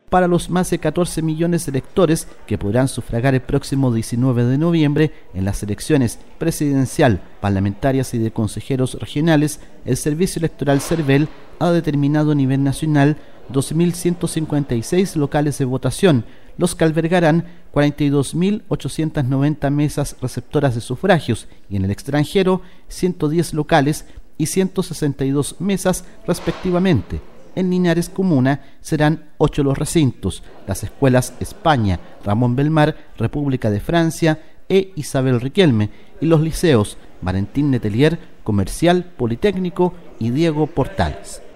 para los más de 14 millones de electores que podrán sufragar el próximo 19 de noviembre en las elecciones presidencial, parlamentarias y de consejeros regionales. El Servicio Electoral CERVEL ha determinado a nivel nacional 2.156 locales de votación, los que albergarán 42.890 mesas receptoras de sufragios, y en el extranjero 110 locales y 162 mesas respectivamente. En Linares Comuna serán 8 los recintos: las escuelas España, Ramón Belmar, República de Francia e Isabel Riquelme, y los liceos Valentín Letelier, Comercial, Politécnico y Diego Portales.